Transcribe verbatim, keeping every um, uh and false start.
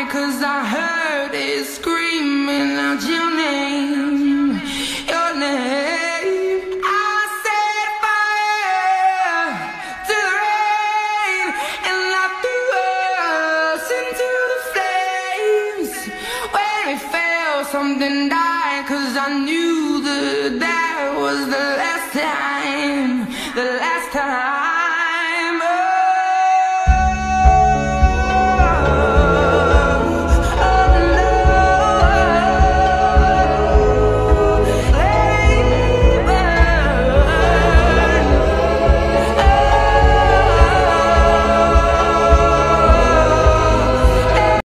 'cause I heard it screaming out your name, your name. I set fire to the rain, and I threw us into the flames. When it fell, something died, 'cause I knew that that was the last time, the last time.